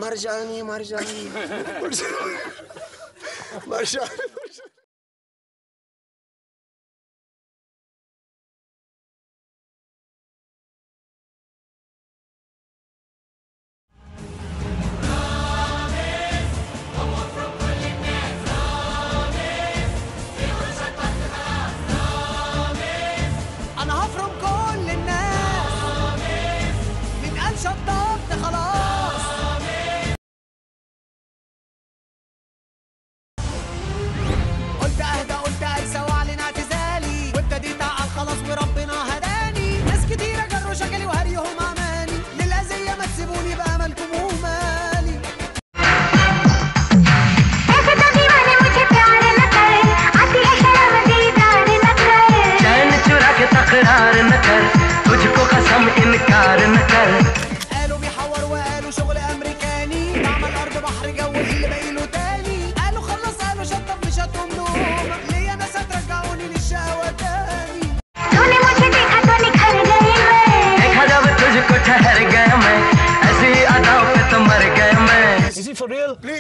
مرجاني مرجاني مرجاني انا هفرم كل الناس من قال شطبت خلاص. قلت اهدى قلت انسى واعلن اعتزالي وابتديت اعقل خلاص وربنا هداني. ناس كتيره جروا شكلي وهريهم اماني للاذيه ما تسيبوني باملكم ومالي. तकरार न कर तुझको कसम इनकार न कर. قالوا بيحور وقالوا شغل امريكاني بعمل ارض بحر جو اللي باقي له تاني. قالوا خلص قالوا شطب مش هتقوم نوم ليا ناس هترجعوني للشقوة تاني. तूने मुझे देखा तो निखर गई मैं. देखा जब तुझको ठहर गया मैं ऐसी अदाओं पे तो मर गया मैं. Is it for real? Please.